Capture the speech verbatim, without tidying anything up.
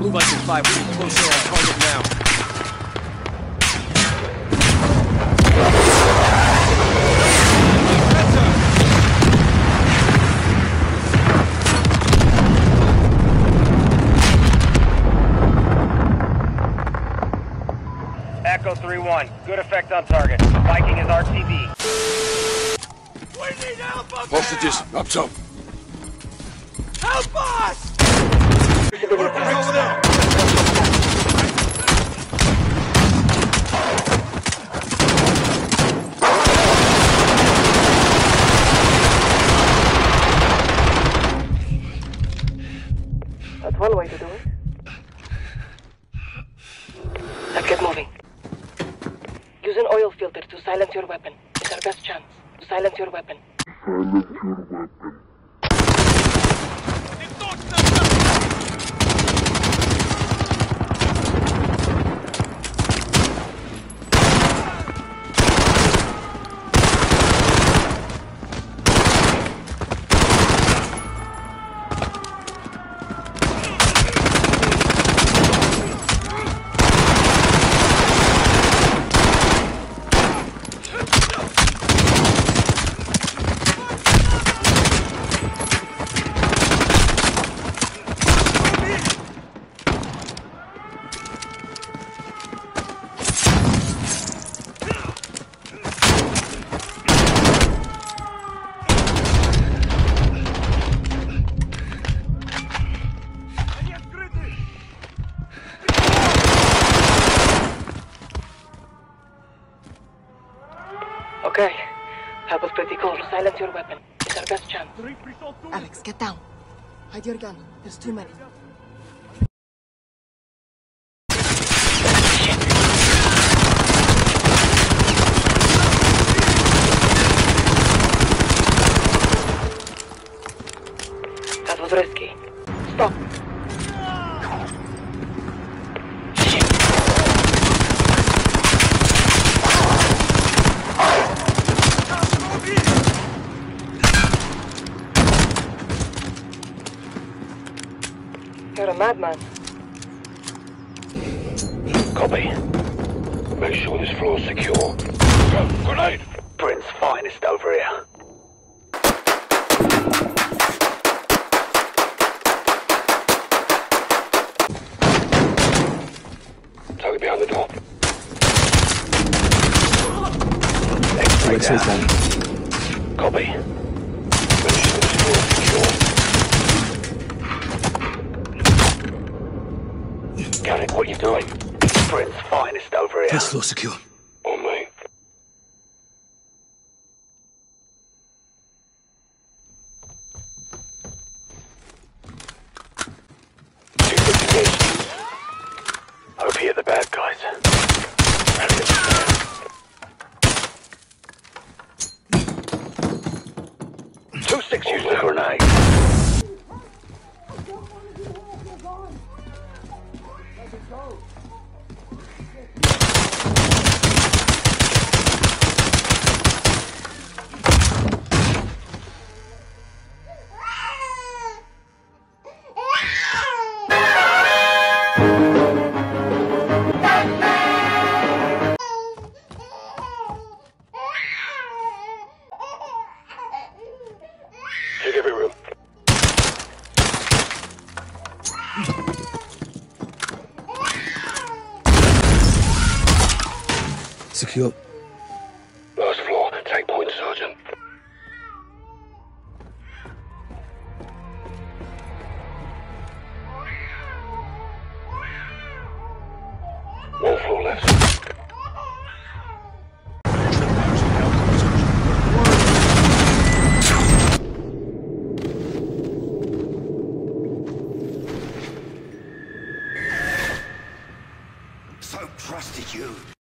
Blue Viking five, we're getting closer on target now. Echo three one, good effect on target. Viking is R T B. We need help up Hostages, up top. Help us! Over there. That's one way to do it. Let's get moving. Use an oil filter to silence your weapon. It's our best chance. To silence your weapon. Silence your weapon. Okay. That was pretty cool. Silence your weapon. It's our best chance. Alex, get down. Hide your gun. There's too many. That was risky. Stop. You're a madman. Copy. Make sure this floor's secure. Go, grenade! Britain's finest over here. Target behind the door. X-ray down. Copy. Make sure this floor's secure. Garrick, what are you doing? Britain's finest over here. First floor secure. On me. Duplication. Hope you're the bad guys. Two six, use the grenade. Check every room. Secure. Last floor, take point, Sergeant. One floor left.